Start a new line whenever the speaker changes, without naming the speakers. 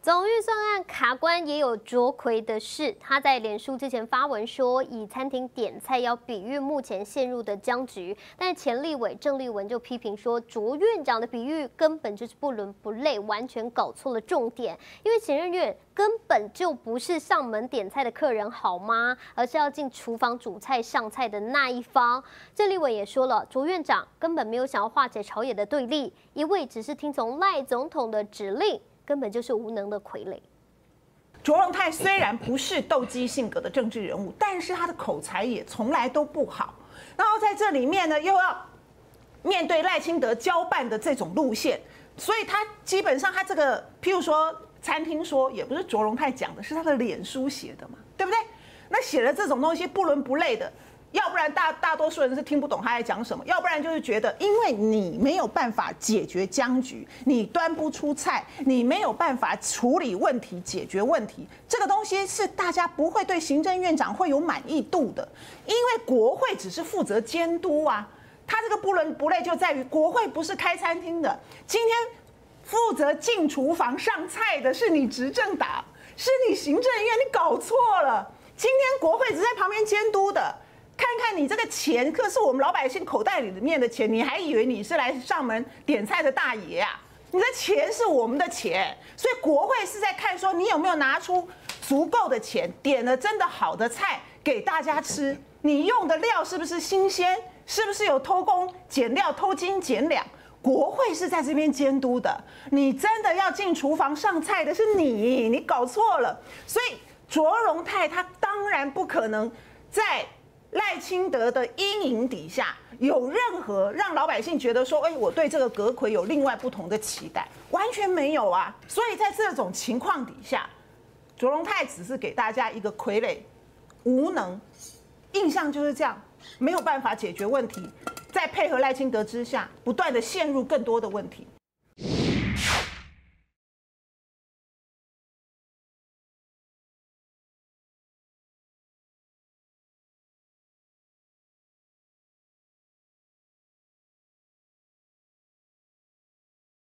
总预算案卡关也有卓魁的事，他在脸书之前发文说，以餐厅点菜要比喻目前陷入的僵局，但是前立委郑丽文就批评说，卓院长的比喻根本就是不伦不类，完全搞错了重点，因为前任院根本就不是上门点菜的客人好吗？而是要进厨房煮菜上菜的那一方。郑丽文也说了，卓院长根本没有想要化解朝野的对立，一味只是听从赖总统的指令。根本就是无能的傀儡。
卓荣泰虽然不是斗鸡性格的政治人物，但是他的口才也从来都不好。然后在这里面呢，又要面对赖清德交办的这种路线，所以他基本上他这个，譬如说餐厅说，也不是卓荣泰讲的，是他的脸书写的嘛，对不对？那写了这种东西不伦不类的。要不然大多数人是听不懂他在讲什么，要不然就是觉得，因为你没有办法解决僵局，你端不出菜，你没有办法处理问题、解决问题，这个东西是大家不会对行政院长会有满意度的，因为国会只是负责监督啊，他这个不伦不类就在于国会不是开餐厅的，今天负责进厨房上菜的是你执政党，是你行政院，你搞错了，今天国会只在旁边监督的。看看你这个钱，可是我们老百姓口袋里面的钱，你还以为你是来上门点菜的大爷啊？你的钱是我们的钱，所以国会是在看说你有没有拿出足够的钱，点了真的好的菜给大家吃，你用的料是不是新鲜，是不是有偷工减料、偷斤减两？国会是在这边监督的，你真的要进厨房上菜的是你搞错了。所以卓荣泰他当然不可能在赖清德的阴影底下有任何让老百姓觉得说，我对这个阁揆有另外不同的期待，完全没有啊。所以在这种情况底下，卓荣泰只是给大家一个傀儡，无能，印象就是这样，没有办法解决问题，在配合赖清德之下，不断的陷入更多的问题。